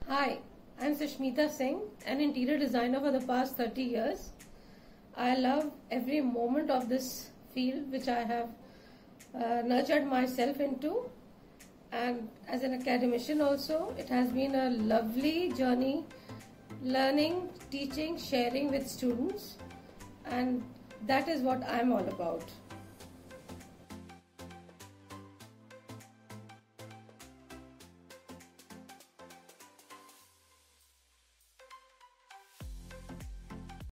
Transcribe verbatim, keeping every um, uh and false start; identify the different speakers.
Speaker 1: Hi, I'm Sushmita Singh, an interior designer for the past thirty years. I love every moment of this field which I have uh, nurtured myself into, and as an academician also, it has been a lovely journey learning, teaching, sharing with students, and that is what I'm all about.